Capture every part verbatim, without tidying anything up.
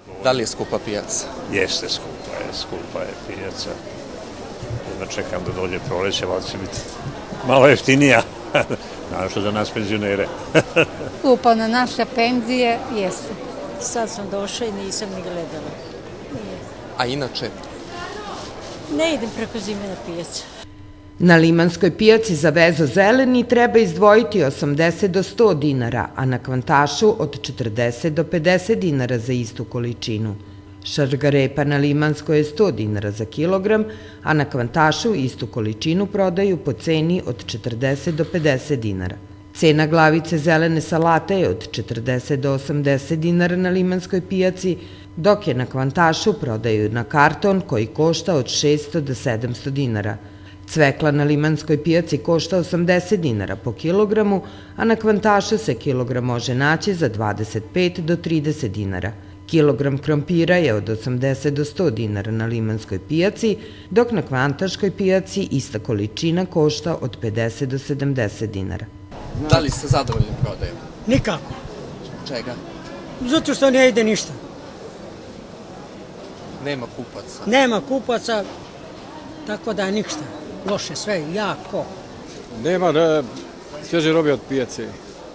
Da li je skupa pijaca? Jeste skupa, je, skupa je pijaca. Jedno čekam da dođe proleće, ali će biti malo jeftinija, naravno za nas penzionere. Skupa na naše penzije jesu. Sad sam došla i nisam ni gledala. A inače? Ne idem preko zime na pijacu. Na Limanskoj pijaci za vezo zeleni treba izdvojiti osamdeset do sto dinara, a na Kvantašu od četrdeset do pedeset dinara za istu količinu. Šargarepa na Limanskoj je sto dinara za kilogram, a na Kvantašu istu količinu prodaju po ceni od četrdeset do pedeset dinara. Cena glavice zelene salate je od četrdeset do osamdeset dinara na Limanskoj pijaci, dok je na Kvantašu prodaju na karton koji košta od šeststo do sedamsto dinara. Cvekla na Limanskoj pijaci košta osamdeset dinara po kilogramu, a na Kvantašu se kilogram može naći za dvadeset pet do trideset dinara. Kilogram krompira je od osamdeset do sto dinara na Limanskoj pijaci, dok na Kvantaškoj pijaci ista količina košta od pedeset do sedamdeset dinara. Da li ste zadovoljni prodajom? Nikako. Čega? Zato što ne ide ništa. Nema kupaca? Nema kupaca, tako da ništa. Loše sve, jako. Nema sveže robe od pijace.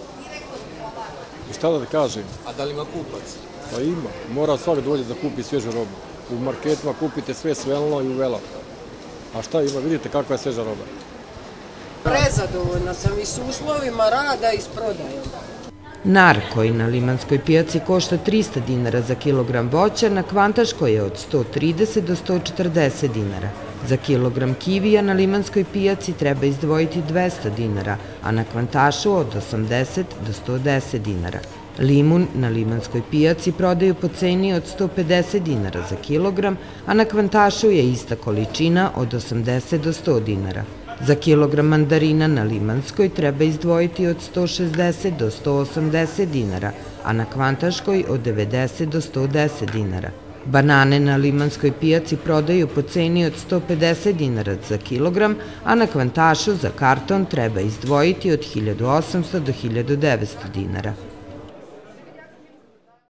I šta da kažem? A da li ima kupac? Pa ima. Mora svak dođe da kupi svežu robu. U marketima kupite sve svelno i uvelo. A šta ima? Vidite kakva je sveža roba. Prezadovoljna sam i s uslovima rada i s prodajom. Nar koji na Limanskoj pijaci košta trista dinara za kilogram voća, na Kvantaškoj je od sto trideset do sto četrdeset dinara. Za kilogram kivija na Limanskoj pijaci treba izdvojiti dvesta dinara, a na Kvantašu od osamdeset do sto deset dinara. Limun na Limanskoj pijaci prodaju po ceni od sto pedeset dinara za kilogram, a na Kvantašu je ista količina od osamdeset do sto dinara. Za kilogram mandarina na Limanskoj treba izdvojiti od sto šezdeset do sto osamdeset dinara, a na Kvantaškoj od devedeset do sto deset dinara. Banane na Limanskoj pijaci prodaju po ceni od sto pedeset dinara za kilogram, a na Kvantašu za karton treba izdvojiti od hiljadu osamsto do hiljadu devetsto dinara.